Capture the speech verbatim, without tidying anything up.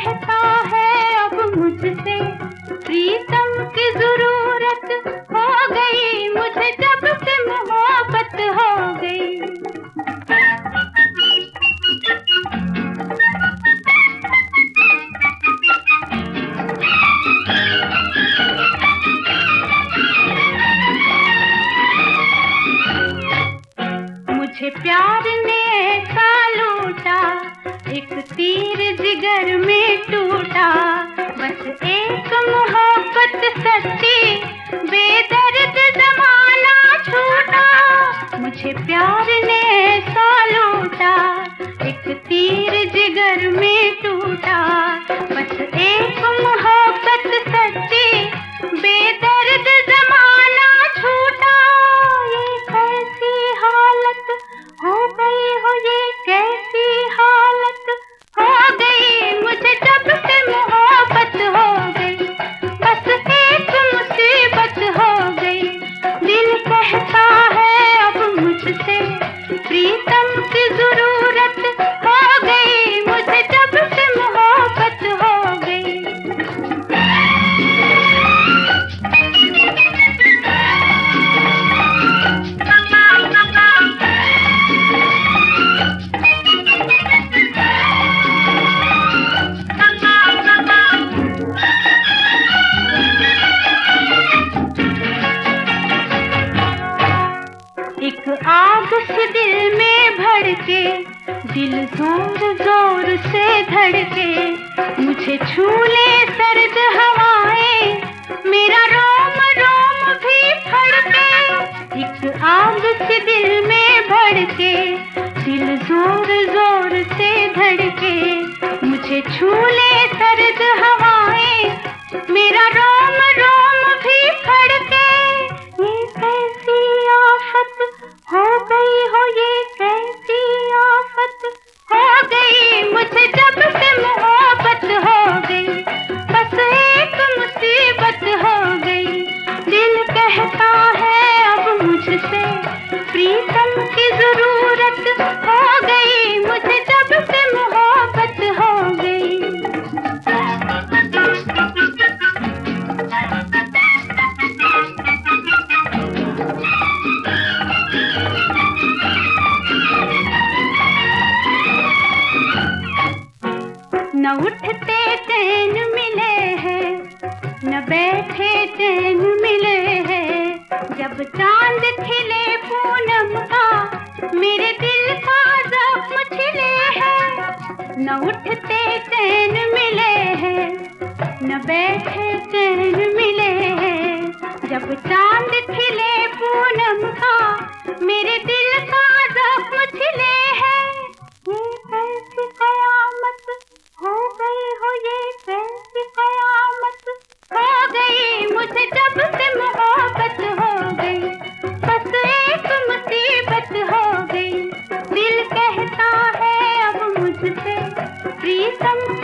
कहता है अब मुझसे प्रीतम की जरूरत हो गई, मुझे जब से मोहब्बत हो गई। मुझे प्यार ने ऐसा लूटा, एक तीर जिगर में टूटा, बस एक मोहब्बत सच्ची, बेदर्द जमाना छूटा। मुझे प्यार ने ऐसा लूटा, एक तीर जिगर में टूटा, बस एक मोहब्बत सच्ची, बेदर्द जमाना छूटा। ये कैसी हालत हो गई हो, ये कैसी हालत हो गई, मुझे जब से मोहब्बत हो गई, बस एक मुसीबत हो गई। दिल कहता है अब मुझसे प्रीतम की जरूरत हो गई, मुझे जब से मोहब्बत हो गई। एक आग से दिल में भड़के, दिल जोर जोर से धड़के, मुझे छू ले सर्द हवाएं, मेरा रोम रोम भी फड़के। एक आग से दिल में भड़के, दिल जोर जोर से धड़के, मुझे छू ले सर्द हवाएं, मेरा रोम रोम भी फड़के। ये कैसी आफत हो गई हो, ये कैसी आफत हो गई, मुझे जब से मोहब्बत हो गई, बस एक मुसीबत हो गई। दिल कहता है अब मुझसे प्रीतम की जरूरत हो गई, मुझे जब से मोहब्बत हो गई। न उठते चैन मिले हैं, न बैठे चैन मिले हैं, जब चांद खिले पूनम का, मेरे दिल का जख्म छिले है। न उठते चैन मिले हैं, न बैठे चैन मिले हैं, जब चांद खिले पूनम का, मेरे दिल का जख्म छिले है। ये कैसी कयामत हो गई हो, ये कैसी कयामत हो गई, मुझे जब से मोहब्बत हो गई, बस एक मुसीबत हो गई। दिल कहता है अब मुझसे प्रीतम